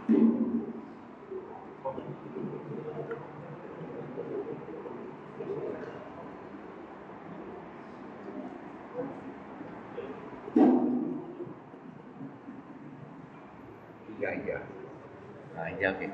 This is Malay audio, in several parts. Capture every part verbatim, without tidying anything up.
Tiga hijab. Nah, hijab ni.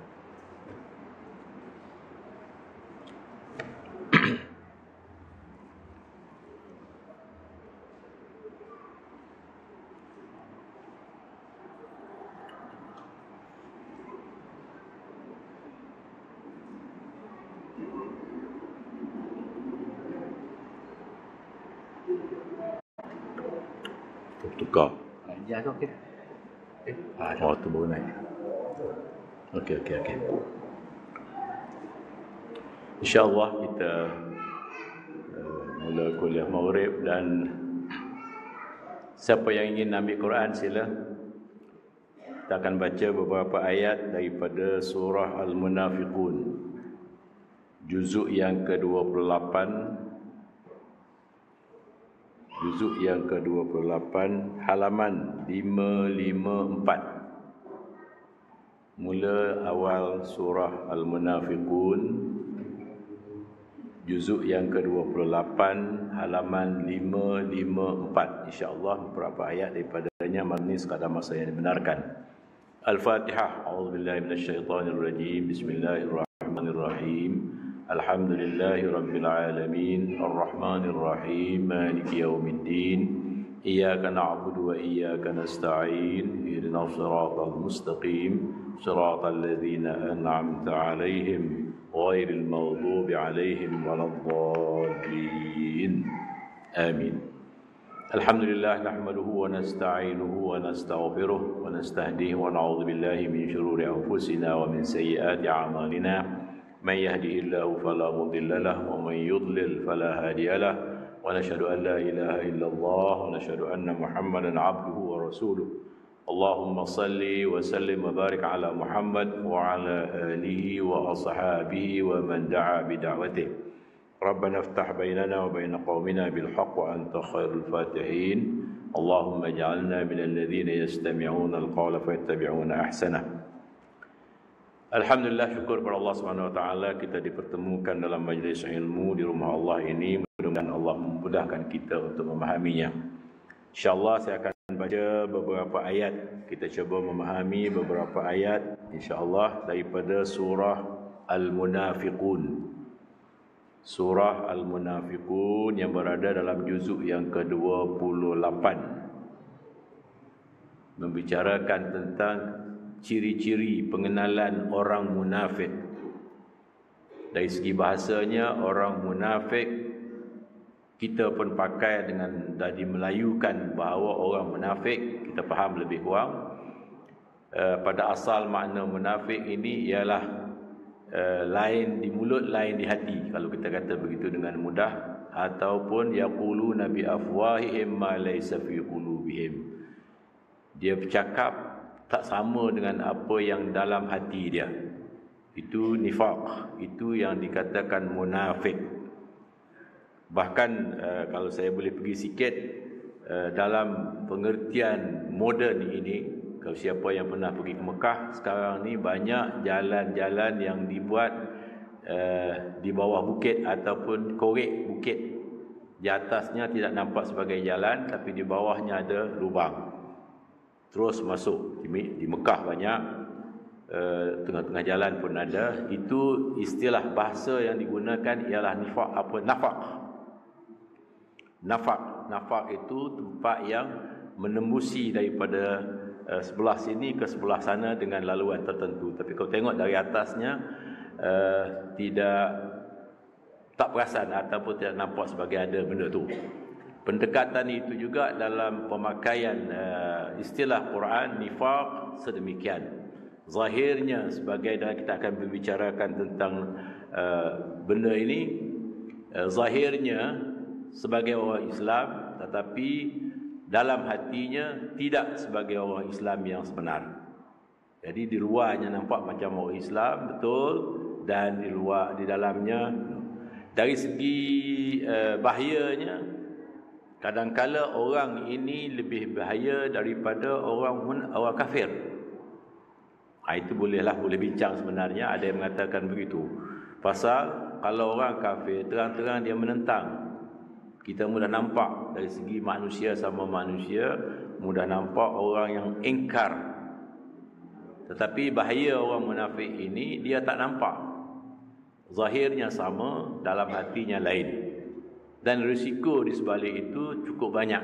Tukar. Hijab tu okey. Eh, ah, oh tu baru naik. Okey, okey, okey. InsyaAllah kita uh, mula kuliah Maghrib, dan siapa yang ingin ambil Quran sila. Kita akan baca beberapa ayat daripada surah Al-Munafiqun, juzuk yang ke dua puluh lapan, juzuk yang ke dua puluh lapan, halaman lima lima empat. Mula awal surah Al-Munafiqun, juzuk yang ke dua puluh lapan, halaman lima lima empat. InsyaAllah beberapa ayat daripadanya magni sekadar masa yang dibenarkan. Al-Fatihah. A'udzubillahi minasyaitonirrajim. Bismillahirrahmanirrahim. Alhamdulillahi rabbil alamin. Ar-Rahmanirrahim. Maliki yaumiddin. Iyyaka na'budu wa iyyaka nasta'in. Ihdinas siratal mustaqim. Siratal ladzina an'amta 'alaihim ghairil maghdubi 'alaihim waladdallin. Amin. Alhamdulillah nahmaduhu wa nasta'inuhu wa nastaghfiruh wa nastahdihi wa na'udzu billahi min shururi anfusina wa min sayyiati a'malina. Man yahdihillahu fala mudilla lahu wa man yudlil fala hadiya lahu. Wa nashhadu an la ilaha illallah wa nashhadu anna Muhammadan 'abduhu wa rasuluh. Allahumma salli wa sallim wa barik ala Muhammad wa ala alihi wa ashabihi wa man da'a bi da'watihi. ربنا افتح بيننا وبين قومنا بالحق وأنت خير الفاتحين. اللهم اجعلنا من الذين يستمعون القول فيتبعون أحسنه. Alhamdulillah, syukur kepada Allah Subhanahu Wa Taala, kita dipertemukan dalam majlis ilmu di rumah Allah ini. Mudah-mudahan Allah memudahkan kita untuk memahaminya. InsyaAllah saya akan baca beberapa ayat. Kita cuba memahami beberapa ayat InsyaAllah daripada surah Al-Munafiqun. Surah Al-Munafiqun yang berada dalam juzuk yang ke dua puluh lapan, membicarakan tentang ciri-ciri pengenalan orang munafik. Dari segi bahasanya, orang munafik kita pun pakai dengan dah dimelayukan bahawa orang munafik, kita faham lebih kurang. Uh, pada asal makna munafik ini ialah Uh, lain di mulut, lain di hati, kalau kita kata begitu dengan mudah, ataupun yaquluna bi afwahihim ma laysa fi qulubihim. Dia bercakap tak sama dengan apa yang dalam hati dia. Itu nifaq, itu yang dikatakan munafik. Bahkan uh, kalau saya boleh pergi sikit uh, dalam pengertian moden ini, kalau siapa yang pernah pergi ke Mekah, sekarang ni banyak jalan-jalan yang dibuat uh, di bawah bukit ataupun korek bukit. Di atasnya tidak nampak sebagai jalan, tapi di bawahnya ada lubang. Terus masuk. Di, di Mekah banyak, uh, tengah-tengah jalan pun ada. Itu istilah bahasa yang digunakan ialah nifaq, apa nafaq. Nafaq, nafaq itu tempat yang menembusi daripada Uh, sebelah sini ke sebelah sana dengan laluan tertentu. Tapi kalau tengok dari atasnya uh, tidak tak perasan ataupun tidak nampak sebagai ada benda tu. Pendekatan itu juga dalam pemakaian uh, istilah Quran nifaq sedemikian. Zahirnya sebagai, dan kita akan berbicarakan tentang uh, benda ini, uh, zahirnya sebagai orang Islam, tetapi dalam hatinya tidak sebagai orang Islam yang sebenar. Jadi di luarnya nampak macam orang Islam betul, dan di luar, di dalamnya, dari segi uh, bahayanya, kadangkala orang ini lebih bahaya daripada orang orang kafir. Ha, itu bolehlah, boleh bincang sebenarnya. Ada yang mengatakan begitu. Pasal kalau orang kafir terang-terang dia menentang, kita mudah nampak dari segi manusia sama manusia, mudah nampak orang yang ingkar. Tetapi bahaya orang munafik ini, dia tak nampak. Zahirnya sama, dalam hatinya lain. Dan risiko di sebalik itu cukup banyak.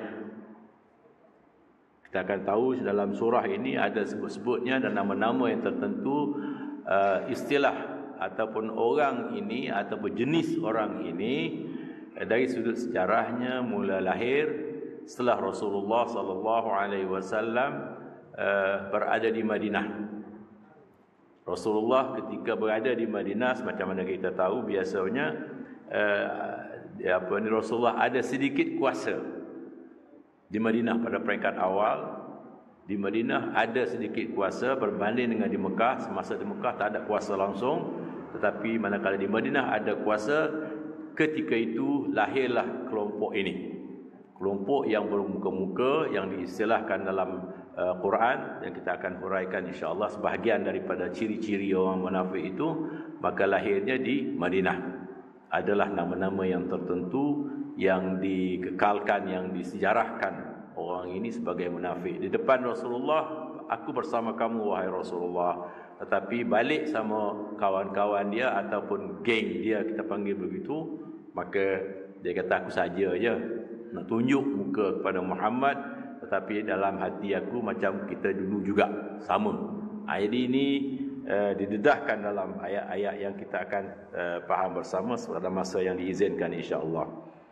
Kita akan tahu dalam surah ini ada sebut-sebutnya dan nama-nama yang tertentu, uh, istilah ataupun orang ini ataupun jenis orang ini uh, dari sudut sejarahnya mula lahir setelah Rasulullah sallallahu alaihi wasallam uh, berada di Madinah. Rasulullah ketika berada di Madinah, macam mana kita tahu biasanya uh, apa ni, Rasulullah ada sedikit kuasa di Madinah pada peringkat awal. Di Madinah ada sedikit kuasa berbanding dengan di Mekah. Semasa di Mekah tak ada kuasa langsung, tetapi manakala di Madinah ada kuasa, ketika itu lahirlah kelompok ini. Kelompok yang bermuka-muka, yang diistilahkan dalam uh, Quran, yang kita akan huraikan insya-Allah sebahagian daripada ciri-ciri orang munafik itu, maka lahirnya di Madinah. Adalah nama-nama yang tertentu yang dikekalkan, yang disejarahkan orang ini sebagai munafik. Di depan Rasulullah, aku bersama kamu wahai Rasulullah. Tetapi balik sama kawan-kawan dia ataupun geng dia, kita panggil begitu, maka dia kata aku saja je nak tunjuk muka kepada Muhammad, tetapi dalam hati aku macam kita dulu juga sama. Ayat ini Uh, didedahkan dalam ayat-ayat yang kita akan uh, faham bersama pada masa yang diizinkan insya-Allah.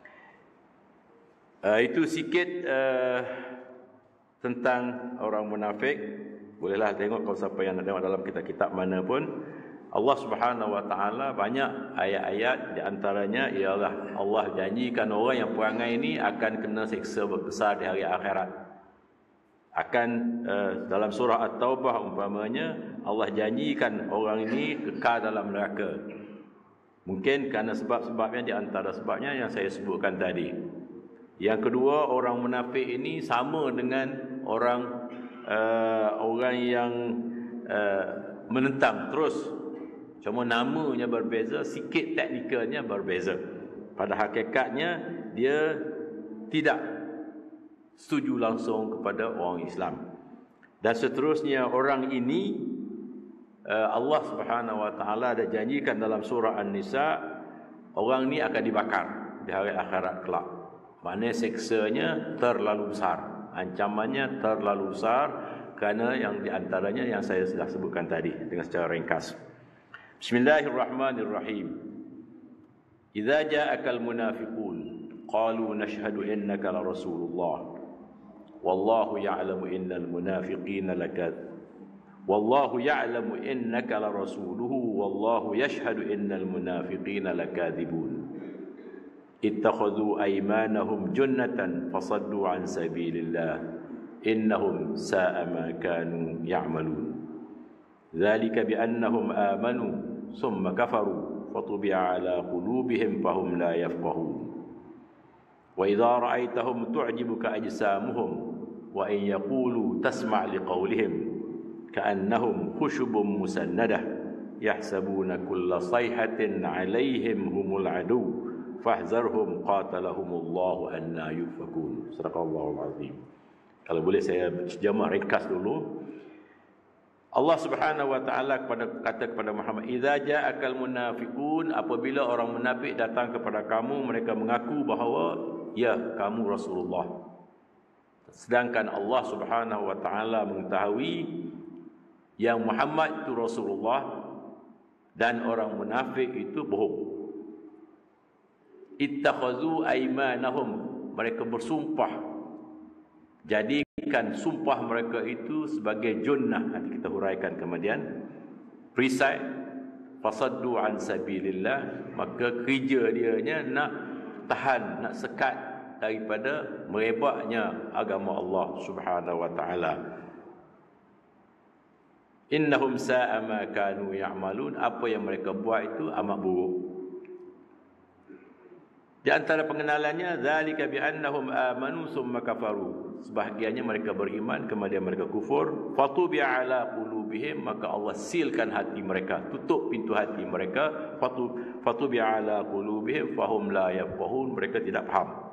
Uh, itu sikit uh, tentang orang munafik. Bolehlah tengok kalau siapa yang nak tengok dalam kitab-kitab mana pun. Allah Subhanahu Wa Taala banyak ayat-ayat, di antaranya ialah Allah janjikan orang yang perangai ini akan kena siksa besar di hari akhirat. Akan uh, dalam surah At-Taubah umpamanya, Allah janjikan orang ini kekal dalam neraka. Mungkin kerana sebab-sebabnya, di antara sebabnya yang saya sebutkan tadi. Yang kedua, orang munafik ini sama dengan orang uh, orang yang uh, menentang terus. Cuma namanya berbeza, sikit teknikalnya berbeza. Pada hakikatnya dia tidak setuju langsung kepada orang Islam. Dan seterusnya orang ini Allah Subhanahu Wa Taala ada janjikan dalam surah An-Nisa, orang ini akan dibakar di hari akhirat kelak. Maknanya seksanya terlalu besar, ancamannya terlalu besar, kerana yang di antaranya yang saya sudah sebutkan tadi dengan secara ringkas. Bismillahirrahmanirrahim. Idza ja'akal munafiqun qalu nashhadu innaka la rasulullah wallahu ya'lamu innal munafiqina lakad wallahu ya'lamu innaka la rasuluhu wallahu yashhadu innal munafiqina lakadzibun ittakhadhu aymanahum junnatan fasaddu an sabilillah innahum sa'a ma kanu ya'malun dzalika bi annahum amanu thumma kafaru fatubi'a ala qulubihim fahum la yafqahun wa idza ra'aitahum tu'jibuka ajsamuhum wa in yaqulu tasma' liqawlihim ka'annahum khushubun musannadah yahsabuna kulla sayhatin 'alaihim humul adu fahzarhum qatalahumullahu anna yufakun. Sadaqallahul azim. Kalau boleh saya jamak ringkas dulu. Allah Subhanahu Wa Taala kepada kata kepada Muhammad, idza ja'akal munafiqun, apabila orang munafik datang kepada kamu, mereka mengaku bahawa ya kamu Rasulullah. Sedangkan Allah Subhanahu Wa Taala mengetahui yang Muhammad itu Rasulullah dan orang munafik itu bohong. Ittakhazu aymanahum, mereka bersumpah, jadikan sumpah mereka itu sebagai junnah. Nanti kita huraikan kemudian. Perisai fasaddu an sabilillah, maka kerja dianya nak tahan, nak sekat daripada merebaknya agama Allah Subhanahu Wa Taala. Innahum sa'a ma kanu ya'malun, apa yang mereka buat itu amat buruk. Di antara pengenalannya, zalika bi annahum amanu summa kafaru. Sebahagiannya mereka beriman, kemudian mereka kufur. Fatubi ala qulubihim, maka Allah silkan hati mereka, tutup pintu hati mereka. Fatu fatubi ala qulubihim fahum la yafqahun, mereka tidak faham.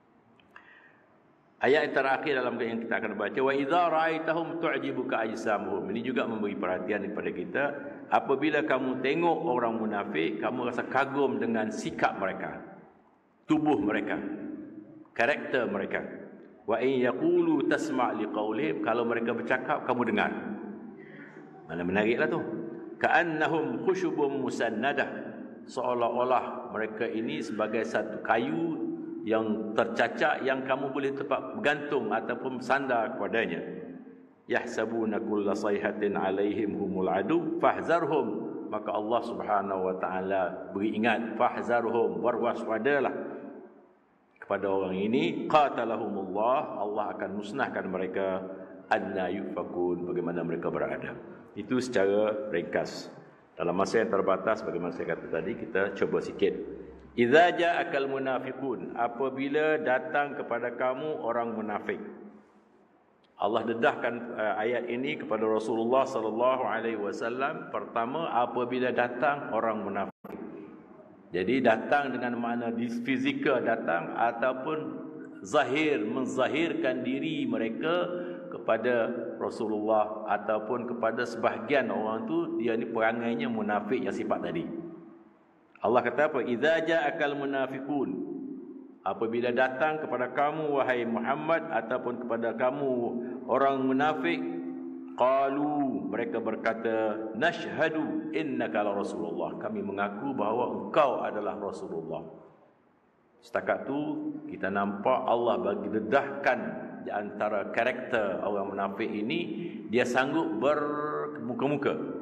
Ayat yang terakhir dalam yang kita akan baca, wa idza ra'aitahum tu'jibuka ajsamuhum. Ini juga memberi perhatian kepada kita. Apabila kamu tengok orang munafik, kamu rasa kagum dengan sikap mereka, tubuh mereka, karakter mereka. Wa in yaqulu tasma' liqaulihim, kalau mereka bercakap kamu dengar. Mana menariklah tu. Ka'annahum khushubun musannadah, seolah-olah mereka ini sebagai satu kayu yang tercacak yang kamu boleh tempat bergantung ataupun sandar kepadanya. Yahsabuna kulla sayhatin alaihim humul adu fahzarhum, maka Allah Subhanahu wa taala beri ingat, fahzarhum, berwaspadalah kepada orang ini. Qatalahumullah, Allah akan musnahkan mereka. Anna yufakun, bagaimana mereka berada. Itu secara ringkas. Dalam masa yang terbatas, bagaimana saya kata tadi, kita cuba sikit. Idza ja'akal munafiqun, apabila datang kepada kamu orang munafik. Allah dedahkan uh, ayat ini kepada Rasulullah sallallahu alaihi wasallam. Pertama, apabila datang orang munafik. Jadi datang dengan makna fizikal datang ataupun zahir, menzahirkan diri mereka kepada Rasulullah ataupun kepada sebahagian orang tu, dia ni perangainya munafik yang sifat tadi. Allah kata apa? Idza ja'akal munafiqun, apabila datang kepada kamu wahai Muhammad ataupun kepada kamu orang munafik, qalu, mereka berkata, nashhadu innaka la Rasulullah, kami mengaku bahawa engkau adalah Rasulullah. Setakat tu kita nampak Allah bagi dedahkan di antara karakter orang munafik ini, dia sanggup bermuka-muka.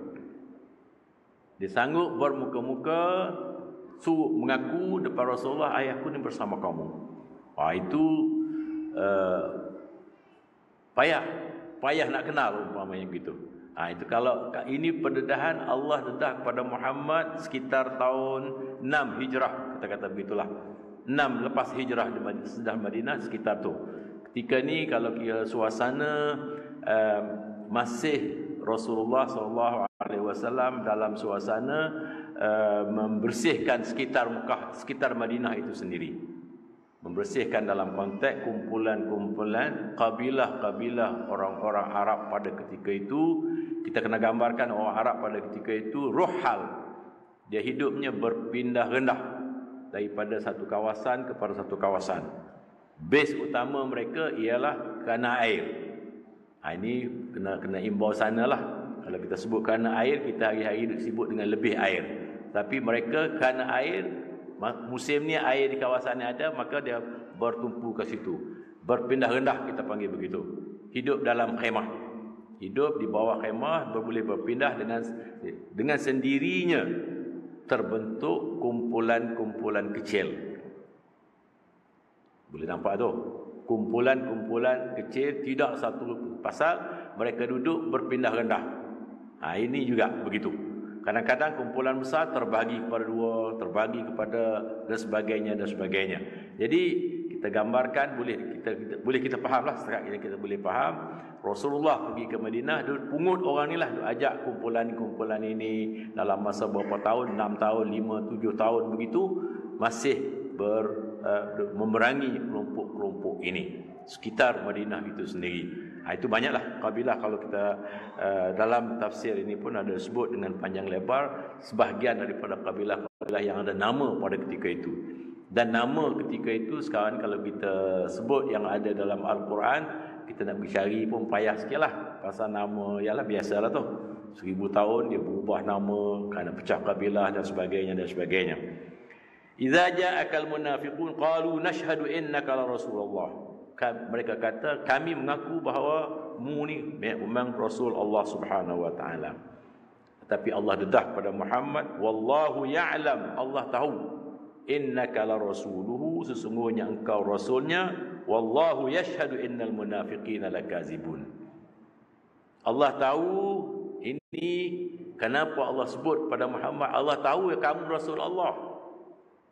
Dia sanggup bermuka-muka suruh mengaku depan Rasulullah, ayahku ni bersama kamu. Wah, itu uh, payah, payah nak kenal umpamanya begitu. Ha, itu kalau ini pendedahan Allah dedah kepada Muhammad sekitar tahun enam Hijrah, kata-kata begitulah. enam lepas Hijrah di Madinah, Madinah sekitar tu. Ketika ni kalau kira suasana uh, masih Rasulullah sallallahu alaihi wasallam dalam suasana uh, membersihkan sekitar Mekah, sekitar Madinah itu sendiri. Membersihkan dalam konteks kumpulan-kumpulan kabilah-kabilah orang-orang Arab pada ketika itu. Kita kena gambarkan orang Arab pada ketika itu ruhal. Dia hidupnya berpindah rendah daripada satu kawasan kepada satu kawasan. Base utama mereka ialah kerana air. Ha, ini kena kena imbau sanalah. Kalau kita sebut kerana air, kita hari-hari sibuk dengan lebih air. Tapi mereka kerana air, musim ni air di kawasan yang ada, maka dia bertumpu ke situ. Berpindah rendah, kita panggil begitu. Hidup dalam khemah. Hidup di bawah khemah, boleh berpindah dengan dengan sendirinya terbentuk kumpulan-kumpulan kecil. Boleh nampak tu? Kumpulan-kumpulan kecil, tidak satu pasal, mereka duduk berpindah rendah. Ha, ini juga begitu. Kadang-kadang kumpulan besar terbagi kepada dua, terbagi kepada dan sebagainya dan sebagainya. Jadi kita gambarkan, boleh kita, kita boleh kita fahamlah, setakat ini kita boleh faham. Rasulullah pergi ke Madinah, dia pungut orang ni lah, dia ajak kumpulan-kumpulan ini dalam masa berapa tahun, enam tahun, lima, tujuh tahun begitu, masih ber Uh, memerangi kelompok-kelompok ini sekitar Madinah itu sendiri. Ha, itu banyaklah kabilah. Kalau kita uh, dalam tafsir ini pun ada sebut dengan panjang lebar sebahagian daripada kabilah-kabilah yang ada nama pada ketika itu. Dan nama ketika itu sekarang kalau kita sebut yang ada dalam Al-Quran, kita nak bercari pun payah sikit lah. Pasal nama, yalah biasalah tu, seribu tahun dia berubah nama kerana pecah kabilah dan sebagainya dan sebagainya. Idza ja'akal munafiqun qalu nashhadu innaka la Rasulullah. Mereka kata, kami mengaku bahawa mu ni memang Rasul Allah Subhanahu wa taala. Tapi Allah dedah pada Muhammad, wallahu ya'lam, Allah tahu, innaka la rasuluhu, sesungguhnya engkau rasulnya, wallahu yashhadu innal munafiqina lakazibun. Allah tahu. Ini kenapa Allah sebut pada Muhammad, Allah tahu ya kamu Rasul Allah.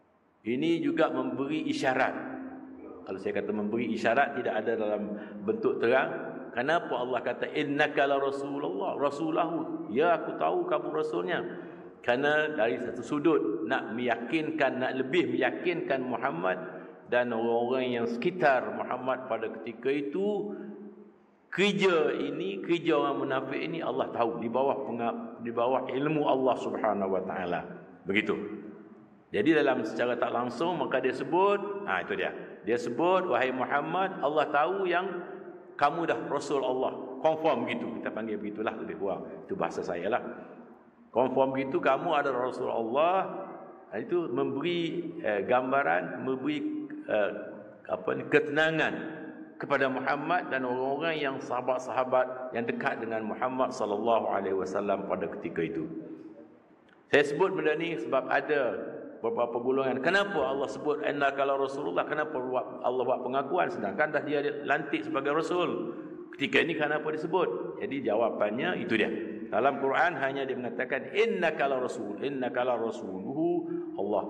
Ini juga memberi isyarat. Kalau saya kata memberi isyarat, tidak ada dalam bentuk terang. Kenapa Allah kata innaka la rasulullah, rasulahu? Ya, aku tahu kamu rasulnya. Kerana dari satu sudut nak meyakinkan, nak lebih meyakinkan Muhammad dan orang-orang yang sekitar Muhammad pada ketika itu, kerja ini, kerja orang munafik ini Allah tahu, di bawah pengap, di bawah ilmu Allah Subhanahu wa taala. Begitu. Jadi dalam secara tak langsung maka dia sebut, ah itu dia. Dia sebut, wahai Muhammad, Allah tahu yang kamu dah rasul Allah. Confirm gitu. Kita panggil begitulah lebih kurang. Itu bahasa saya lah. Confirm gitu, kamu adalah rasul Allah. Itu memberi eh, gambaran, memberi eh, apa ni, ketenangan kepada Muhammad dan orang-orang yang sahabat-sahabat yang dekat dengan Muhammad sallallahu alaihi wasallam pada ketika itu. Saya sebut benda ni sebab ada beberapa golongan. Kenapa Allah sebut innaka la rasulullah? Kenapa Allah buat pengakuan sedangkan dah dia lantik sebagai rasul? Ketika ini kenapa disebut? Jadi jawapannya itu dia. Dalam Quran hanya dia mengatakan innaka la rasul, innaka la rasuluhu. Allah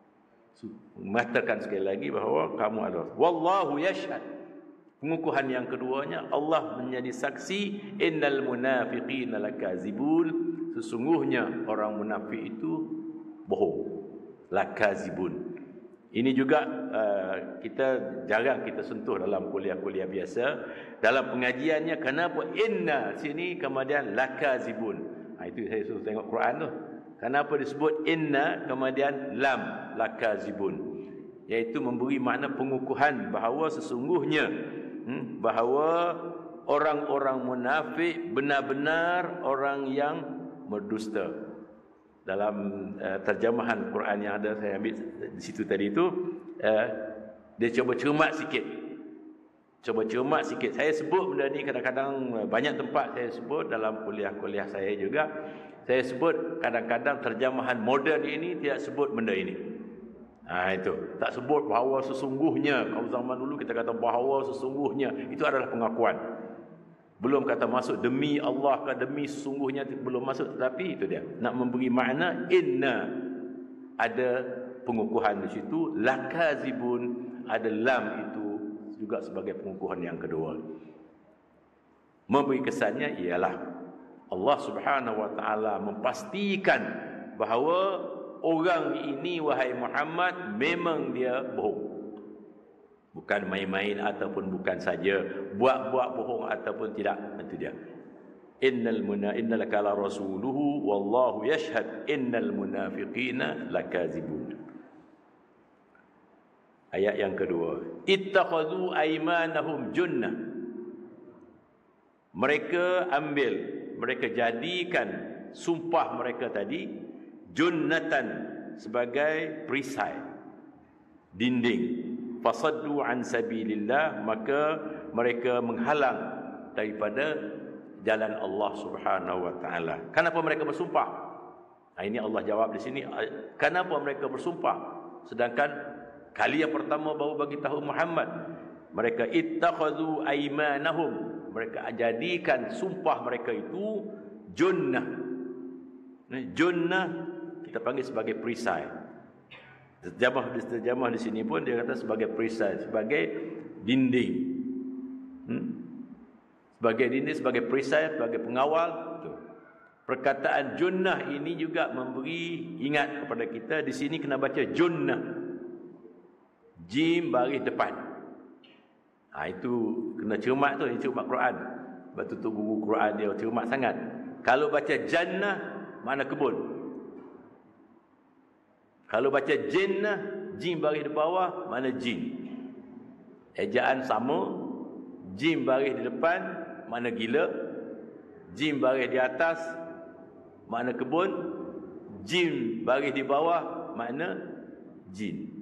mengatakan sekali lagi bahawa kamu adalah. Wallahu yashhad. Pengukuhan yang keduanya, Allah menjadi saksi, innal munafiqina lakazibun. Sesungguhnya orang munafik itu bohong. Lakazibun. Ini juga uh, kita jarang kita sentuh dalam kuliah-kuliah biasa. Dalam pengajiannya, kenapa inna sini kemudian lakazibun. Ha, itu saya suruh tengok Quran tu. Kenapa disebut inna kemudian lam lakazibun. Iaitu memberi makna pengukuhan bahawa sesungguhnya hmm, bahawa orang-orang munafik benar-benar orang yang berdusta. Dalam uh, terjemahan Quran yang ada saya ambil di situ tadi itu, uh, dia cuba cermat sikit. Cuba cermat sikit. Saya sebut benda ni kadang-kadang banyak tempat saya sebut dalam kuliah-kuliah saya juga. Saya sebut kadang-kadang terjemahan moden ini tidak sebut benda ini. Ha, itu. Tak sebut bahawa sesungguhnya. Kalau zaman dulu kita kata bahawa sesungguhnya, itu adalah pengakuan. Belum kata masuk demi Allah ke demi sesungguhnya, belum masuk, tetapi itu dia nak memberi makna inna, ada pengukuhan di situ, lakazibun, ada lam itu juga sebagai pengukuhan yang kedua. Memberi kesannya ialah Allah Subhanahu wa taala memastikan bahawa orang ini wahai Muhammad memang dia bohong. Bukan main-main ataupun bukan saja buat-buat bohong ataupun tidak. Itu dia. Innal muna innaka la rasuluhu wallahu yashhad innal munafiqina lakazibun. Ayat yang kedua. Ittakhadhu aymanahum junnah. Mereka ambil, mereka jadikan sumpah mereka tadi junnatan sebagai perisai, dinding. Fasaddu an sabilillah, maka mereka menghalang daripada jalan Allah Subhanahu wa taala. Kenapa mereka bersumpah? Nah, ini Allah jawab di sini. Kenapa mereka bersumpah? Sedangkan kali yang pertama baru bagi tahu Muhammad, mereka ittakhadhu aymanahum, mereka jadikan sumpah mereka itu junnah. Junnah kita panggil sebagai perisai. Terjemah terjemah di sini pun dia kata sebagai perisai, sebagai dinding. Hmm? Sebagai dinding, sebagai perisai, sebagai pengawal. Tuh. Perkataan junnah ini juga memberi ingat kepada kita, di sini kena baca junnah. Jim baris depan. Ha, itu kena cermat tu, ini cermat Quran. Sebab tu guru Quran dia cermat sangat. Kalau baca jannah, mana kebun. Kalau baca jinnah, jim baris di bawah, mana jin. Ejaan sama, jim baris di depan, mana gila. Jim baris di atas, mana kebun. Jim baris di bawah, mana jin.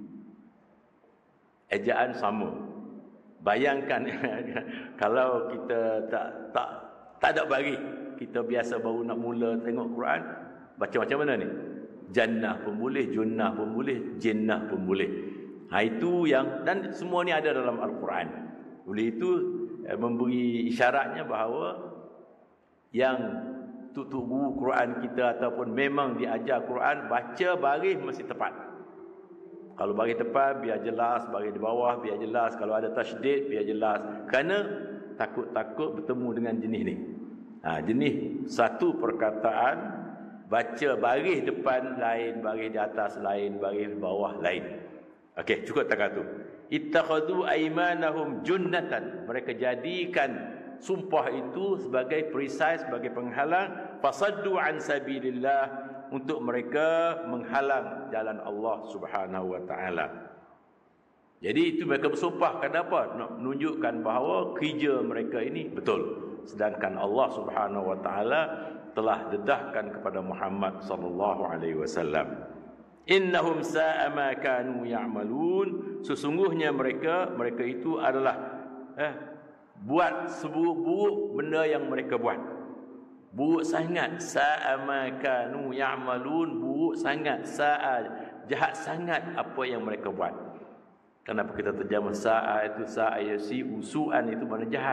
Ejaan sama. Bayangkan kalau kita tak tak tak ada baris, kita biasa baru nak mula tengok Quran, baca macam mana ni? Jannah pun boleh, junnah pun boleh, jinnah pun boleh. Ha, itu yang, dan semua ni ada dalam Al-Quran. Oleh itu eh, memberi isyaratnya bahawa yang tutup guru Quran kita ataupun memang diajar Quran, baca baris mesti tepat. Kalau bagi depan biar jelas, bagi di bawah biar jelas, kalau ada tasydid biar jelas. Kerana takut-takut bertemu dengan jenis ni. Ha, jenis satu perkataan baca baris depan lain, baris di atas lain, baris di bawah lain. Okey, cukup takat tu. Ittakhadhu aymanahum junnatan. Mereka jadikan sumpah itu sebagai perisai, sebagai penghalang. Fasaddu an sabilillah, untuk mereka menghalang jalan Allah Subhanahu wa taala. Jadi itu mereka bersumpah, kenapa? Nak menunjukkan bahawa kerja mereka ini betul. Sedangkan Allah Subhanahu wa taala telah dedahkan kepada Muhammad sallallahu alaihi wasallam. Innahum sa'a ma kanu ya'malun. Sesungguhnya mereka mereka itu adalah eh, buat seburuk-buruk benda yang mereka buat. Buruk sangat. Sa'a ma kanu ya'malun. Buruk sangat. Sa'a, jahat sangat apa yang mereka buat. Kenapa kita terjemah sa'a itu sa'a yasi, usu'an itu mana jahat.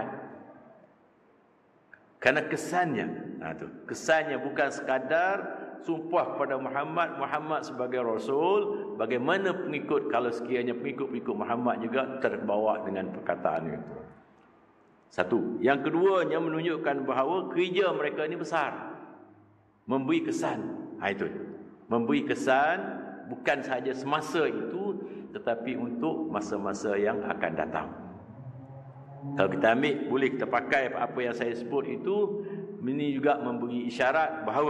Karena kesannya, nah tu, kesannya bukan sekadar sumpah kepada Muhammad, Muhammad sebagai Rasul, bagaimana pengikut, kalau sekiranya pengikut-pengikut Muhammad juga terbawa dengan perkataan itu. Satu. Yang keduanya menunjukkan bahawa kerja mereka ini besar. Memberi kesan. Ha, itu. Memberi kesan bukan sahaja semasa itu, tetapi untuk masa-masa yang akan datang. Kalau kita ambil, boleh kita pakai apa yang saya sebut itu, ini juga memberi isyarat bahawa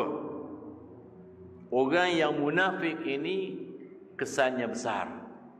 orang yang munafik ini kesannya besar,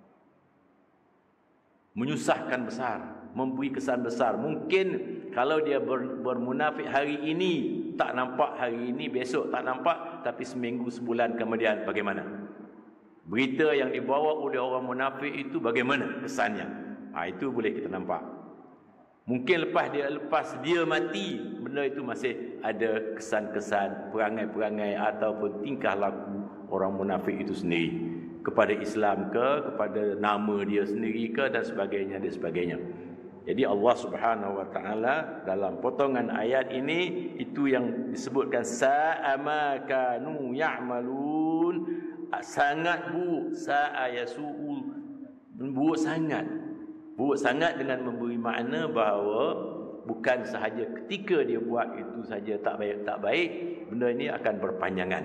menyusahkan besar, memberi kesan besar. Mungkin kalau dia ber, bermunafik hari ini, tak nampak hari ini, besok tak nampak, tapi seminggu, sebulan kemudian bagaimana? Berita yang dibawa oleh orang munafik itu bagaimana kesannya? Ha, itu boleh kita nampak. Mungkin lepas dia lepas dia mati, benda itu masih ada kesan-kesan, perangai-perangai ataupun tingkah laku orang munafik itu sendiri kepada Islam ke, kepada nama dia sendiri ke, dan sebagainya dan sebagainya. Jadi Allah Subhanahu wa taala dalam potongan ayat ini itu yang disebutkan sa'a ma kanu ya'malun, sangat buruk, sa'a yasu'u, buruk sangat. Buruk sangat dengan memberi makna bahawa bukan sahaja ketika dia buat itu saja tak baik, tak baik, benda ini akan berpanjangan.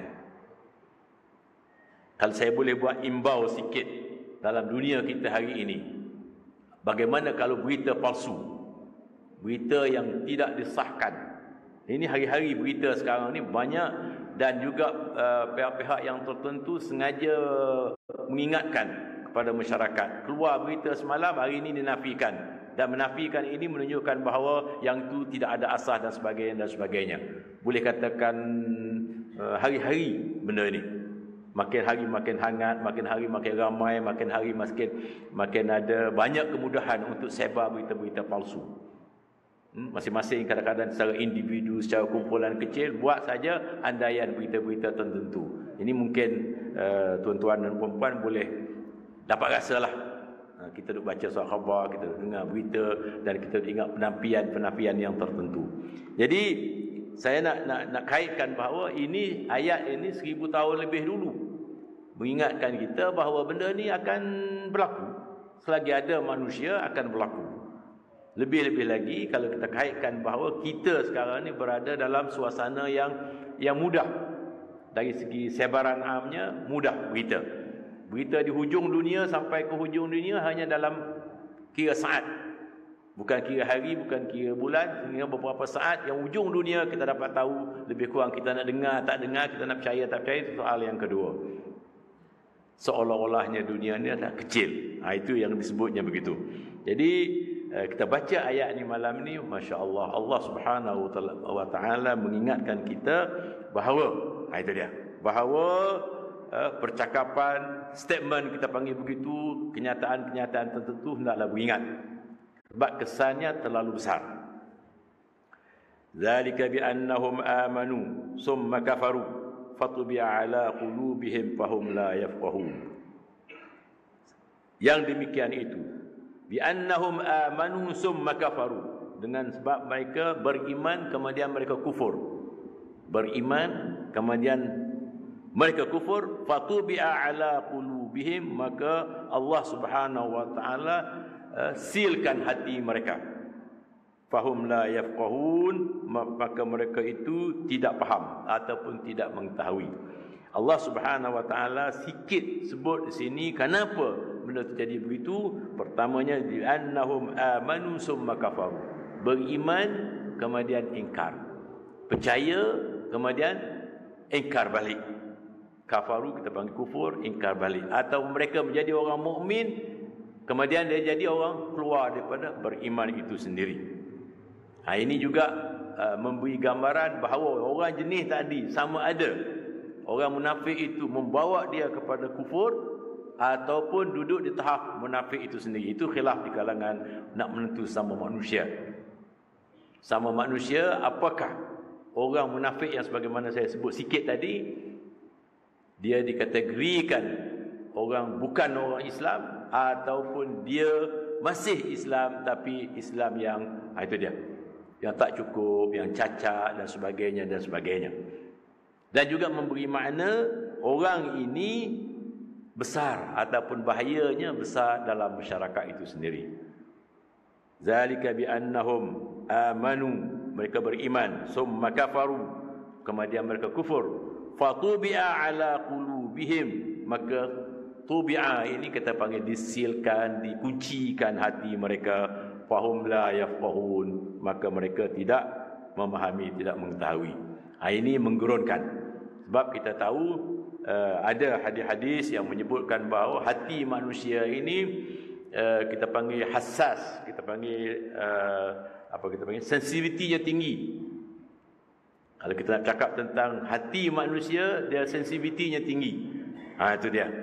Kalau saya boleh buat imbau sikit dalam dunia kita hari ini, bagaimana kalau berita palsu, berita yang tidak disahkan. Ini hari-hari berita sekarang ni banyak, dan juga uh, pihak-pihak yang tertentu sengaja mengingatkan kepada masyarakat. Keluar berita semalam, hari ini dinafikan, dan menafikan ini menunjukkan bahawa yang itu tidak ada asas dan sebagainya dan sebagainya. Boleh katakan uh, hari-hari benda ini. Makin hari makin hangat, makin hari makin ramai, makin hari makin makin ada banyak kemudahan untuk sebar berita-berita palsu. Hmm, masing-masing kadang-kadang secara individu, secara kumpulan kecil buat saja andaian berita-berita tertentu. Ini mungkin uh, tuan-tuan dan puan-puan boleh dapat rasalah. Kita duk baca surat khabar, kita duk dengar berita, dan kita duk ingat penafian-penafian yang tertentu. Jadi saya nak, nak nak kaitkan bahawa ini ayat ini seribu tahun lebih dulu mengingatkan kita bahawa benda ni akan berlaku. Selagi ada manusia akan berlaku. Lebih-lebih lagi kalau kita kaitkan bahawa kita sekarang ni berada dalam suasana yang yang mudah. Dari segi sebaran amnya mudah berita. Berita di hujung dunia sampai ke hujung dunia hanya dalam kira saat. Bukan kira hari, bukan kira bulan, hingga beberapa saat yang hujung dunia kita dapat tahu lebih kurang. Kita nak dengar, tak dengar, kita nak percaya, tak percaya, itu soal yang kedua. Seolah-olahnya dunia ni adalah kecil. Ha, itu yang disebutnya begitu. Jadi kita baca ayat ni malam ni, Masya Allah, Allah Subhanahu wa ta'ala mengingatkan kita bahawa, ha, itu dia, bahawa Uh, percakapan, statement kita panggil begitu, kenyataan-kenyataan tertentu hendaklah beringat sebab kesannya terlalu besar. Zalika bi annahum amanu summa kafaru fatubi'a ala qulubihim fahum la yafqahun. Yang demikian itu, bi annahum amanu summa kafaru, dengan sebab mereka beriman kemudian mereka kufur. Beriman kemudian mereka kufur, fatubi'a ala qulubihim, qulubihim, maka Allah Subhanahu wa taala uh, sealkan hati mereka. Fahum la yafqahun, maka mereka itu tidak faham ataupun tidak mengetahui. Allah Subhanahu wa taala sikit sebut di sini kenapa benda terjadi begitu. Pertamanya di annahum amanu summa kafaru. Beriman kemudian ingkar. Percaya kemudian ingkar balik. Kafaru kita panggil kufur, ingkar balik. Atau mereka menjadi orang mukmin kemudian dia jadi orang keluar daripada beriman itu sendiri. Ha, ini juga uh, memberi gambaran bahawa orang jenis tadi sama ada orang munafik itu membawa dia kepada kufur ataupun duduk di tahap munafik itu sendiri. Itu khilaf di kalangan nak menentu sama manusia. Sama manusia, apakah orang munafik yang sebagaimana saya sebut sikit tadi, dia dikategorikan orang bukan orang Islam, ataupun dia masih Islam tapi Islam yang ha, itu dia, yang tak cukup, yang cacat dan sebagainya dan sebagainya. Dan juga memberi makna orang ini besar ataupun bahayanya besar dalam masyarakat itu sendiri. Zalika bi annahum amanu, mereka beriman, summa kafaru, kemudian mereka kufur, fatubi'a ala qulubihim, maka tubi'a ini kita panggil disilkan, dikuncikan hati mereka, fahum la yafqahun, maka mereka tidak memahami, tidak mengetahui. Ha, ini menggerunkan. Sebab kita tahu uh, ada hadis-hadis yang menyebutkan bahawa hati manusia ini uh, kita panggil hassas, kita panggil uh, apa kita panggil sensitivitinya tinggi. Kalau kita nak cakap tentang hati manusia, dia sensitivitinya tinggi. Ha, itu dia.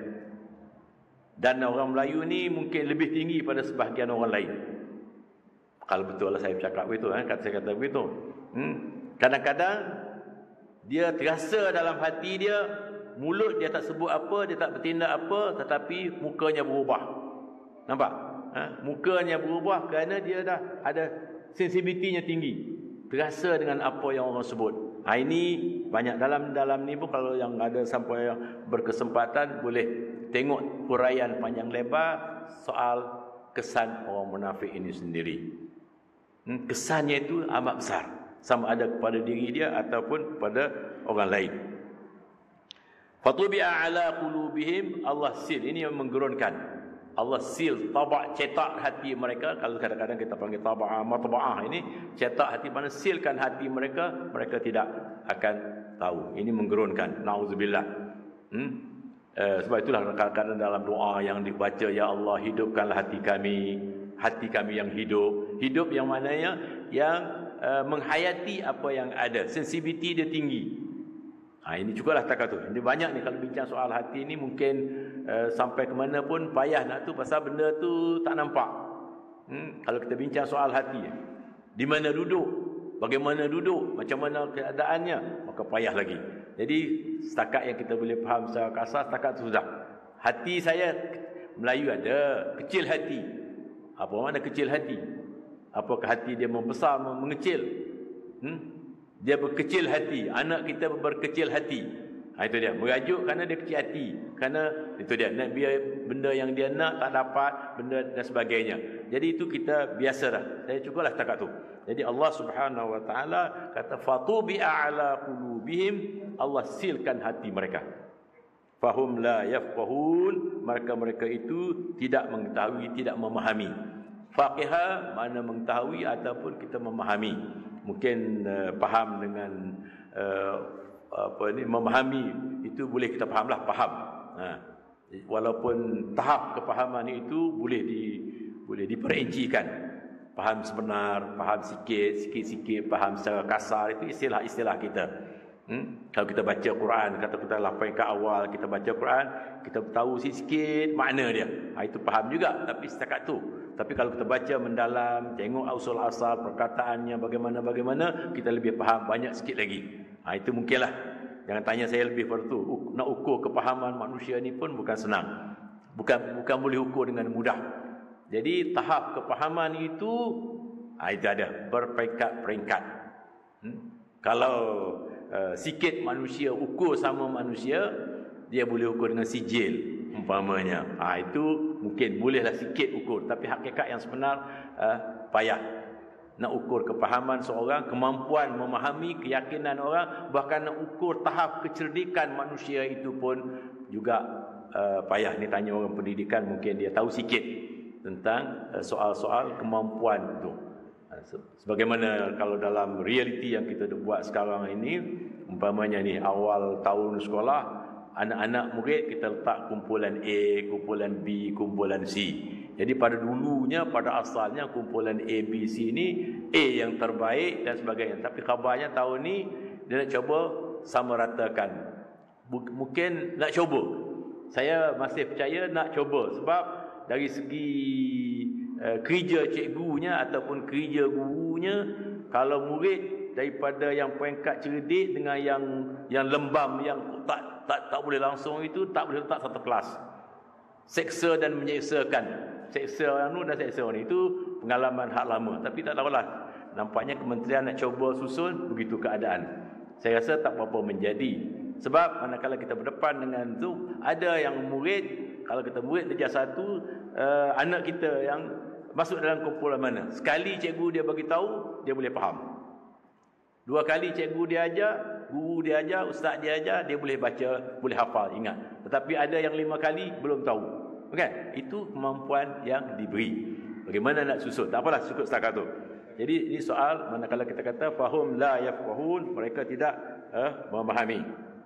Dan orang Melayu ni mungkin lebih tinggi pada sebahagian orang lain. Kalau betul lah saya cakap begitu, eh, kata saya kata begitu. Hmm. Kadang-kadang dia terasa dalam hati dia, mulut dia tak sebut apa, dia tak bertindak apa, tetapi mukanya berubah. Nampak? Ha? Mukanya berubah kerana dia dah ada sensitivitinya tinggi. Terasa dengan apa yang orang sebut. Ha, ini banyak dalam dalam ni pun, kalau yang ada sampai yang berkesempatan boleh tengok huraian panjang lebar soal kesan orang munafik ini sendiri. Hmm, kesannya itu amat besar, sama ada kepada diri dia ataupun kepada orang lain. Fatubi'a ala qulubihim, Allah seal, ini yang menggerunkan. Allah seal, tabak, cetak hati mereka. Kalau kadang-kadang kita panggil taba'ah, matba'ah, ini cetak hati, mana sealkan hati mereka, mereka tidak akan tahu. Ini menggerunkan, na'udzubillah. Hmm? Eh, sebab itulah kadang-kadang dalam doa yang dibaca, ya Allah hidupkanlah hati kami, hati kami yang hidup. Hidup yang mananya yang uh, menghayati apa yang ada, sensitiviti dia tinggi. Ha, ini jugalah takatur. Ini banyak ni kalau bincang soal hati ni, mungkin uh, sampai ke mana pun payah nak tu, pasal benda tu tak nampak. Hmm? Kalau kita bincang soal hati, di mana duduk, bagaimana duduk, macam mana keadaannya, maka payah lagi. Jadi setakat yang kita boleh faham secara kasar, setakat tu sudah. Hati saya, Melayu ada kecil hati. Apa makna kecil hati? Apakah hati dia membesar, mengecil? Hmm? Dia berkecil hati. Anak kita berkecil hati. Ha, itu dia. Merajuk kerana dia kecil hati. Kerana itu dia. Nak biar benda yang dia nak tak dapat, benda dan sebagainya. Jadi itu kita biasa dah. Saya cukuplah setakat tu. Jadi Allah Subhanahu Wa Taala kata fatubi'a ala qulubihim, Allah silkan hati mereka. Fahum la yafqahun, mereka mereka itu tidak mengetahui, tidak memahami. Faqiha mana mengetahui ataupun kita memahami. Mungkin uh, faham dengan uh, apa ni, memahami itu boleh kita fahamlah, faham. Ha. Walaupun tahap kefahaman itu boleh di boleh diperincikan. Faham sebenar, faham sikit, sikit-sikit, faham secara kasar, itu istilah-istilah kita. Hmm? Kalau kita baca Quran, kata kita lapai ke awal, kita baca Quran, kita tahu sikit-sikit makna dia. Ha, itu faham juga, tapi setakat tu. Tapi kalau kita baca mendalam, tengok usul asal, perkataannya bagaimana-bagaimana, kita lebih faham banyak sikit lagi. Ha, itu mungkinlah. Jangan tanya saya lebih pada tu. Nak ukur kepahaman manusia ni pun bukan senang. Bukan bukan boleh ukur dengan mudah. Jadi tahap kepahaman itu, ha, itu ada berperingkat-peringkat. Hmm? Kalau uh, sikit manusia ukur sama manusia, dia boleh ukur dengan sijil. umpamanya. Ha, itu mungkin bolehlah sikit ukur, tapi hakikat yang sebenar uh, payah. Nak ukur kepahaman seorang, kemampuan memahami keyakinan orang, bahkan nak ukur tahap kecerdikan manusia itu pun juga uh, payah. Ni tanya orang pendidikan, mungkin dia tahu sikit tentang uh, soal-soal kemampuan itu. Sebagaimana kalau dalam realiti yang kita buat sekarang ini, umpamanya ni awal tahun sekolah, anak-anak murid kita letak kumpulan A, kumpulan B, kumpulan C. Jadi pada dulunya, pada asalnya kumpulan A, B, C ni A yang terbaik dan sebagainya. Tapi khabarnya tahun ni dia nak cuba sama ratakan. Mungkin nak cuba. Saya masih percaya nak cuba, sebab dari segi uh, kerja cikgunya ataupun kerja gurunya, kalau murid daripada yang peringkat cerdik dengan yang yang lembam, yang tak tak tak boleh langsung itu, tak boleh letak satu kelas. Seksa dan menyeksakan. Seksa anu dan seksa ni itu pengalaman hak lama, tapi tak tahulah. Nampaknya kementerian nak cuba susun, begitu keadaan. Saya rasa tak apa-apa menjadi. Sebab manakala kita berdepan dengan tu, ada yang murid, kalau kita murid darjah satu, uh, anak kita yang masuk dalam kumpulan mana, sekali cikgu dia bagi tahu, dia boleh faham. Dua kali cikgu dia ajar, guru dia ajar, ustaz dia ajar, dia boleh baca, boleh hafal, ingat. Tetapi ada yang lima kali belum tahu. Kan? Itu kemampuan yang diberi. Bagaimana nak susun? Tak apalah, cukup setakat tu. Jadi ini soal manakala kita kata fahum la yafqahun, mereka tidak uh, memahami.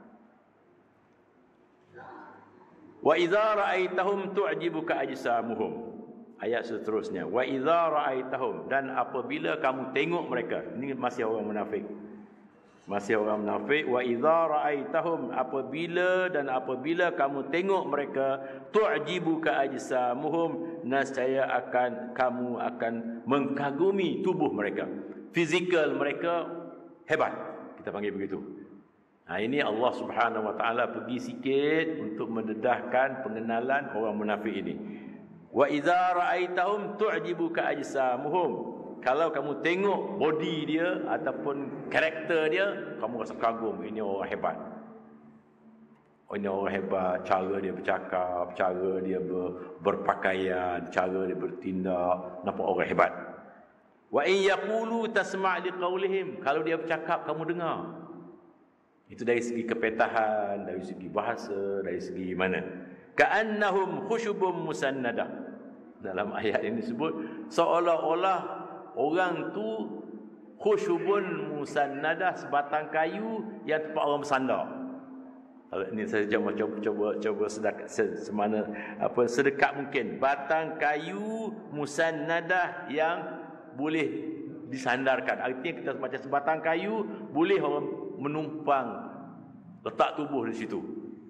Wa idza ra'aitahum tu'jibuka ajsamuhum. Ayat seterusnya, wa idza ra'aitahum, dan apabila kamu tengok mereka. Ini masih orang munafik. Masih orang munafik. Wa idza ra'aitahum, apabila dan apabila kamu tengok mereka, tu'jibuka ajsamuhum, nescaya akan kamu akan mengkagumi tubuh mereka. Fizikal mereka hebat. Kita panggil begitu. Nah, ini Allah Subhanahu wa taala pergi sikit untuk mendedahkan pengenalan orang munafik ini. Wa idza ra'aitahum tu'jibuka ajsamuhum. Kalau kamu tengok body dia ataupun karakter dia, kamu rasa kagum, ini orang hebat. Oh, ini orang hebat, cara dia bercakap, cara dia ber, berpakaian, cara dia bertindak, nampak orang hebat. Wa in yaqulu tasma' liqaulihim, kalau dia bercakap kamu dengar. Itu dari segi kepetahan, dari segi bahasa, dari segi mana. Ka'annahum khusyubun musannadah. Dalam ayat ini disebut seolah-olah orang tu khusyubun musannadah, sebatang kayu yang tempat orang bersandar. Kalau ini saya coba coba coba, coba sedekat, semana apa sedekat mungkin, batang kayu musannadah yang boleh disandarkan. Artinya kita macam sebatang kayu, boleh orang menumpang letak tubuh di situ.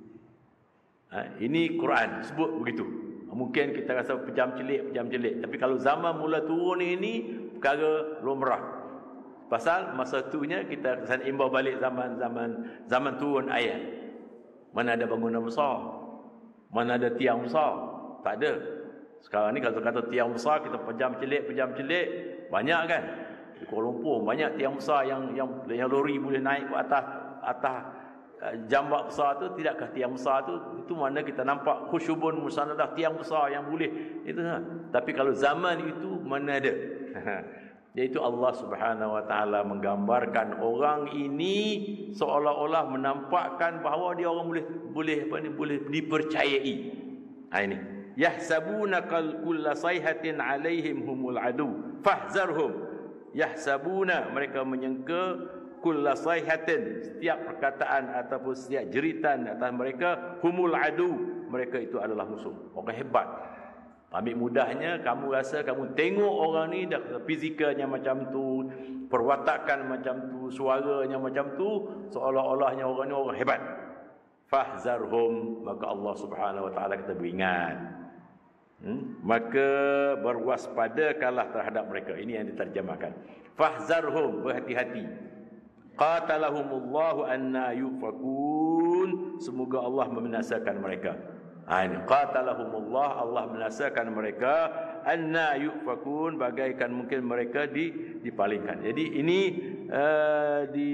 Ha, ini Quran sebut begitu. Mungkin kita rasa pejam celik, pejam celik. Tapi kalau zaman mula turun ini, perkara lumrah. Pasal masa itunya kita kesan imbau balik zaman-zaman zaman turun ayat. Mana ada bangunan besar? Mana ada tiang besar? Tak ada. Sekarang ni kalau kata tiang besar, kita pejam celik, pejam celik, banyak kan? Di Kuala Lumpur banyak tiang besar yang yang yang lori boleh naik ke atas atas jambak besar tu. Tidakkah tiang besar tu, itu mana kita nampak khusyubun musannadah, tiang besar yang boleh itu. Ha. Tapi kalau zaman itu mana ada. Iaitu Allah Subhanahu wa taala menggambarkan orang ini seolah-olah menampakkan bahawa dia orang boleh boleh apa ni boleh dipercayai. Ha, ini yahsabuna kulla sayhatin alaihim humul adu fahzarhum. Yahsabuna, mereka menyangka, kulla sayhatin, setiap perkataan ataupun setiap jeritan atas mereka, humul adu, mereka itu adalah musuh, orang hebat. Ambil mudahnya, kamu rasa kamu tengok orang ni dah fizikalnya macam tu, perwatakan macam tu, suaranya macam tu, seolah-olahnya orang ni orang hebat. Fahzarhum, maka Allah Subhanahu wa taala kata beringat. Hmm? Maka berwaspadakalah terhadap mereka. Ini yang diterjemahkan. Fahzarhum, berhati-hati. Qatalahumullahu anna yufakun, semoga Allah membinasakan mereka. Ha, ini qatalahumullah, Allah membinasakan mereka, anna yufakun, bagaikan mungkin mereka di, dipalingkan. Jadi ini uh, di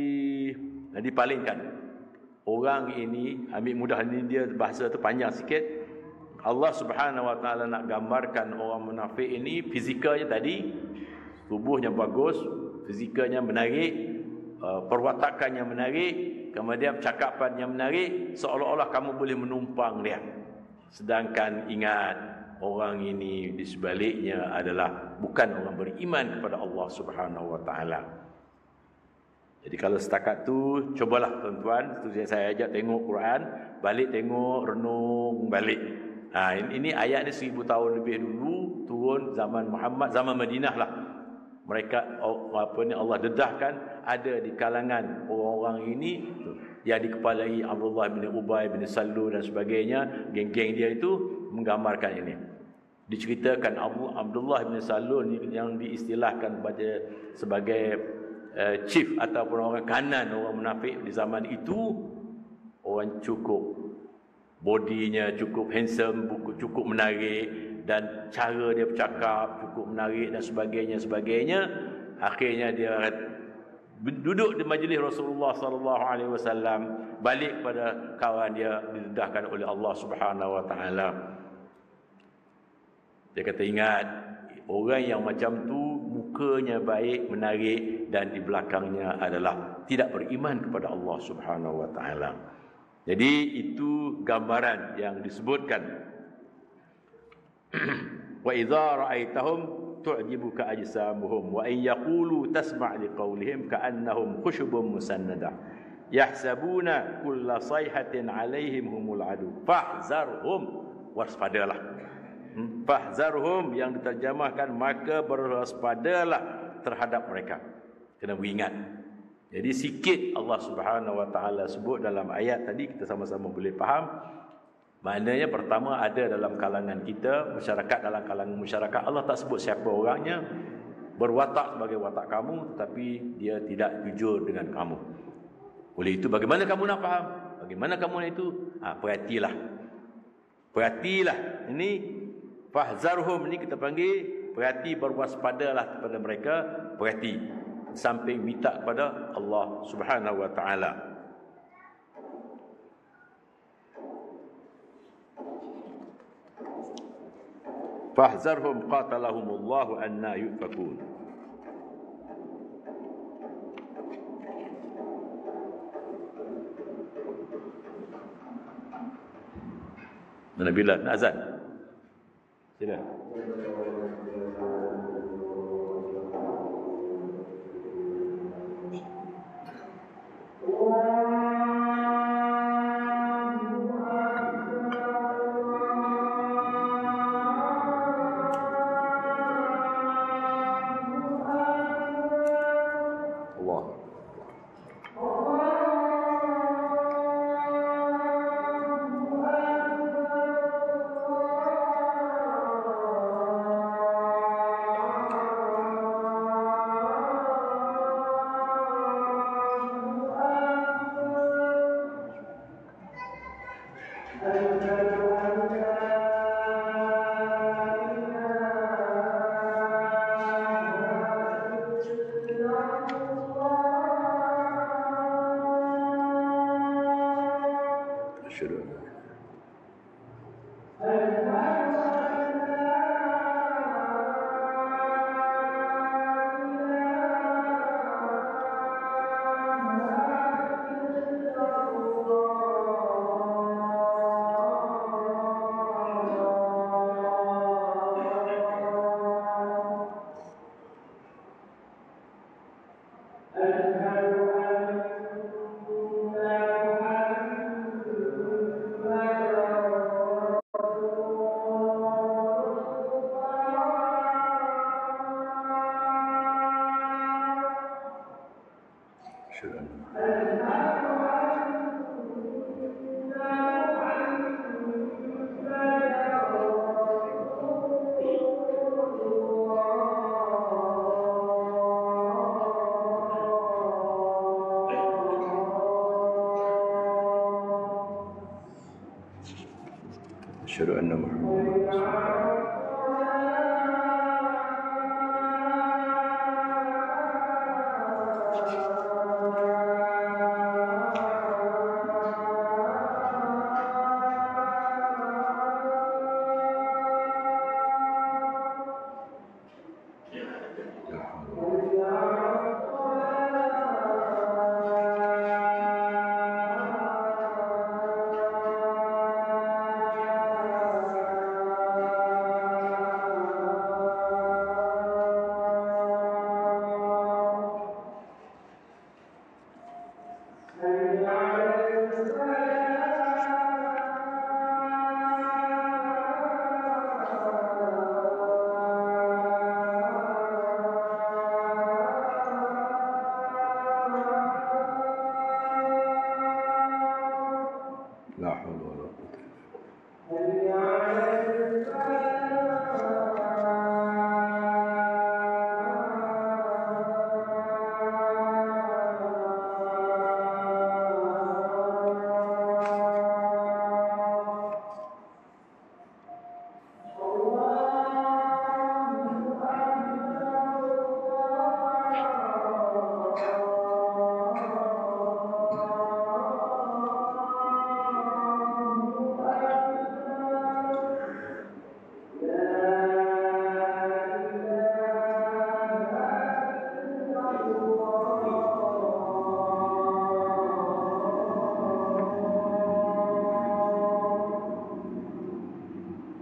dipalingkan. Orang ini, ambil mudah ni dia bahasa tu panjang sikit. Allah Subhanahu Wa Taala nak gambarkan orang munafik ini, fizikalnya tadi, tubuhnya bagus, fizikalnya menarik, uh, perwatakannya menarik, kemudian cakapannya menarik, seolah-olah kamu boleh menumpang dia. Sedangkan ingat, orang ini di sebaliknya adalah bukan orang beriman kepada Allah Subhanahu Wa Taala. Jadi kalau setakat tu, cobalah tuan-tuan, tu saya ajak tengok Quran, balik tengok, renung balik. Ha, ini, ini ayat ni seribu tahun lebih dulu turun zaman Muhammad, zaman Madinah lah. Mereka apa ni Allah dedahkan ada di kalangan orang-orang ini yang dikepalai Abdullah bin Ubay bin Salul dan sebagainya, geng-geng dia itu menggambarkan ini. Diceritakan Abdullah bin Salul yang diistilahkan pada sebagai uh, chief ataupun orang kanan orang munafik di zaman itu, orang cukup bodinya cukup handsome, cukup menarik, dan cara dia bercakap cukup menarik dan sebagainya sebagainya. Akhirnya dia duduk di majlis Rasulullah sallallahu alaihi wasallam, balik pada kawan dia, didedahkan oleh Allah Subhanahu Wa Taala. Dia kata, ingat, orang yang macam tu mukanya baik, menarik, dan di belakangnya adalah tidak beriman kepada Allah Subhanahu Wa Taala. Jadi itu gambaran yang disebutkan. Wa idza ra'aitahum tu'jibuka ajsamuhum wa in yaqulu tasma' liqawlihim ka'annahum khushubun musannadah yahsabuna kulla sayhatin 'alaihim humul adu fahzarhum, waspadalah. Hmm? Fahzarhum yang diterjemahkan maka berwaspadalah terhadap mereka. Kena beringat. Jadi sikit Allah Subhanahu Wa Taala sebut dalam ayat tadi, kita sama-sama boleh faham. Maknanya pertama, ada dalam kalangan kita, masyarakat, dalam kalangan masyarakat, Allah tak sebut siapa orangnya, berwatak sebagai watak kamu, tapi dia tidak jujur dengan kamu. Oleh itu, bagaimana kamu nak faham? Bagaimana kamu nak itu? Ha, perhatilah. Perhatilah. Ini fahzarhum, ini kita panggil perhati, berwaspadalah kepada mereka, perhati. Samping minta kepada Allah Subhanahu Wa Taala. Fahzarhum qatalahumullahu anna yufakun. Mana bila nak azan? Sila. Asyhadu anna Muhammadan Rasulullah.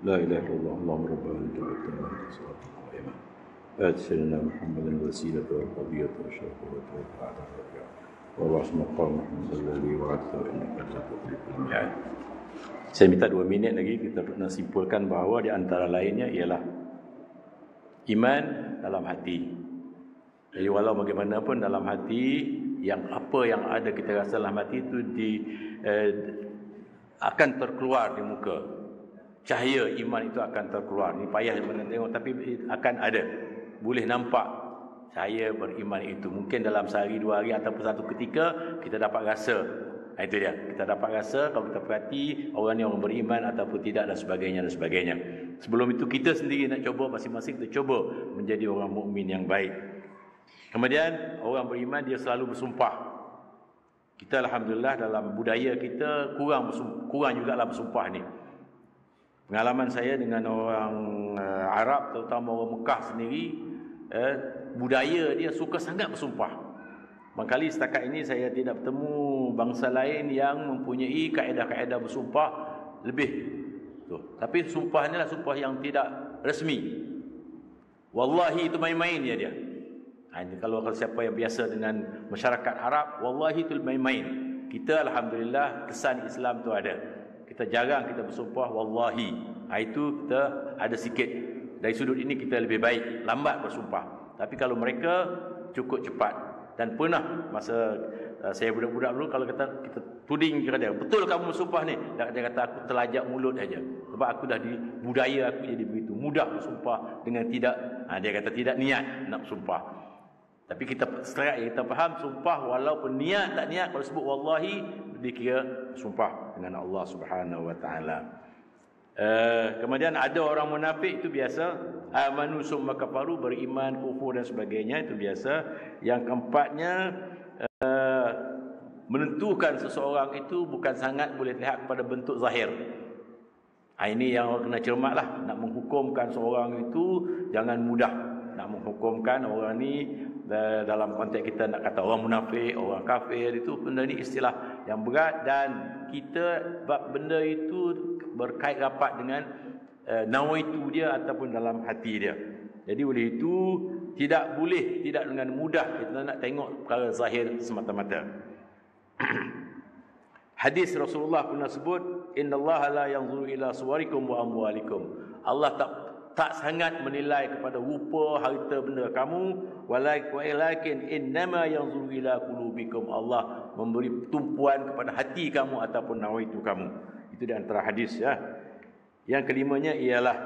لا إله إلا الله اللهم رب أنت وأتنا صلاة القائمة آت سيدنا محمد الوسيلة والفضيلة والشرف والرفعة والرفعة وبعث مقام محمد الذي وعدته إنك لا تخلف الميعاد. Saya minta dua minit lagi kita nak simpulkan bahawa di antara lainnya ialah iman dalam hati. Jadi walau bagaimanapun dalam hati, yang apa yang ada kita rasa dalam hati itu di eh, akan terkeluar di muka. Cahaya iman itu akan terkeluar. Ini payah mana tengok, tapi akan ada. Boleh nampak cahaya beriman itu. Mungkin dalam sehari, dua hari ataupun satu ketika kita dapat rasa. Nah, itu dia. Kita dapat rasa kalau kita perhati orang ni orang beriman ataupun tidak dan sebagainya dan sebagainya. Sebelum itu kita sendiri nak cuba, masing-masing kita cuba menjadi orang mukmin yang baik. Kemudian orang beriman dia selalu bersumpah. Kita alhamdulillah dalam budaya kita kurang bersumpah, kurang jugalah bersumpah ni. Pengalaman saya dengan orang uh, Arab, terutama orang Mekah sendiri, uh, budaya dia suka sangat bersumpah. Mangkali setakat ini saya tidak bertemu bangsa lain yang mempunyai kaedah-kaedah bersumpah lebih. Tuh. Tapi sumpah ni lah sumpah yang tidak resmi. Wallahi itu main-main dia dia. Ha, ini kalau siapa yang biasa dengan masyarakat Arab, wallahi itu main-main. Kita alhamdulillah kesan Islam tu ada. Kita jarang kita bersumpah wallahi. Ha, itu kita ada sikit. Dari sudut ini kita lebih baik lambat bersumpah. Tapi kalau mereka cukup cepat. Dan pernah masa uh, saya budak-budak dulu, kalau kata kita tuding kepada dia, betul kamu bersumpah ni? Dia, dia kata aku terlajak mulut aja. Sebab aku dah di budaya aku jadi begitu, mudah bersumpah dengan tidak, ha, dia kata tidak niat nak bersumpah. Tapi kita setelah kita faham sumpah walaupun niat tak niat, kalau sebut wallahi dikira sumpah dengan Allah Subhanahu wa taala. Uh, kemudian ada orang munafik itu biasa, amanu summa kafaru, beriman, kufur dan sebagainya, itu biasa. Yang keempatnya, uh, menentukan seseorang itu bukan sangat boleh lihat kepada bentuk zahir. Ha, ini yang orang kena cermatlah. Nak menghukumkan seorang itu jangan mudah. Nak menghukumkan orang ni dalam konteks kita nak kata orang munafik, orang kafir, itu benda ni istilah yang berat, dan kita bab benda itu berkait rapat dengan uh, nawaitu dia ataupun dalam hati dia. Jadi oleh itu tidak boleh, tidak dengan mudah kita nak tengok perkara zahir semata-mata. Hadis Rasulullah pernah sebut, innallaha la yanzuru ila suwarikum wa amwalikum. Allah tak tak sangat menilai kepada rupa harta benda kamu, walakin innama yanzuru ila qulubikum. Allah memberi tumpuan kepada hati kamu ataupun nawaitu kamu. Itu di antara hadis ya. Yang kelimanya ialah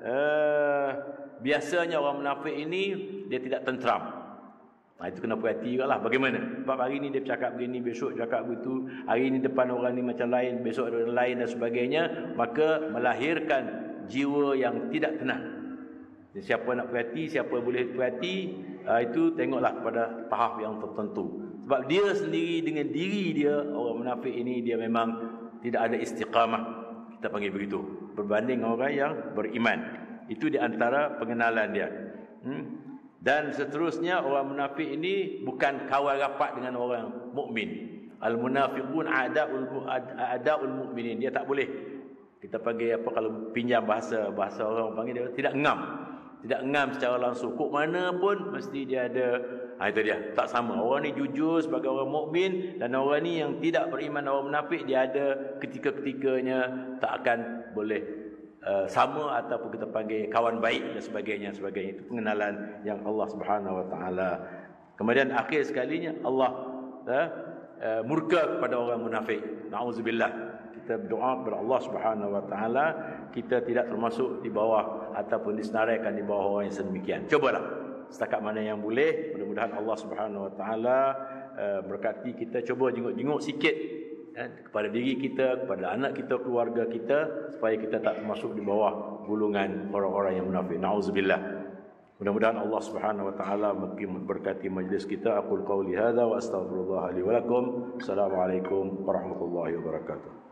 uh, biasanya orang munafik ini dia tidak tenteram. Nah, itu kena perhati lah bagaimana. Sebab hari ni dia bercakap begini, besok cakap begitu, hari ni depan orang ni macam lain, besok ada orang lain dan sebagainya, maka melahirkan jiwa yang tidak tenang. Jadi, siapa nak perhati, siapa boleh perhati, uh, itu tengoklah pada tahap yang tertentu. Sebab dia sendiri dengan diri dia, orang munafik ini dia memang tidak ada istiqamah. Kita panggil begitu. Berbanding orang yang beriman. Itu di antara pengenalan dia. Hmm? Dan seterusnya orang munafik ini bukan kawan rapat dengan orang mukmin. Al-munafiqun a'da'ul a'da'ul mu'minin. Dia tak boleh. Kita panggil apa kalau pinjam bahasa bahasa orang panggil dia tidak ngam. Tidak ngam secara langsung. Kok mana pun mesti dia ada. Ha, itu dia. Tak sama. Orang ni jujur sebagai orang mukmin, dan orang ni yang tidak beriman, orang munafik, dia ada ketika-ketikanya tak akan boleh uh, sama ataupun kita panggil kawan baik dan sebagainya, sebagainya. Itu pengenalan yang Allah Subhanahu wa taala. Kemudian akhir sekalinya Allah uh, uh, murka kepada orang munafik. Nauzubillah. Kita berdoa kepada Allah Subhanahu wa taala kita tidak termasuk di bawah ataupun disenaraikan di bawah orang yang sedemikian. Cubalah setakat mana yang boleh. Mudah-mudahan Allah Subhanahu wa taala uh, berkati kita. Cuba jenguk-jenguk sikit eh, kepada diri kita, kepada anak kita, keluarga kita, supaya kita tak termasuk di bawah gulungan orang-orang yang munafik. Nauzubillah. Mudah-mudahan Allah Subhanahu wa taala memberkati majlis kita. Aqul qauli hadza wa astaghfirullah li wa lakum. Assalamualaikum warahmatullahi wabarakatuh.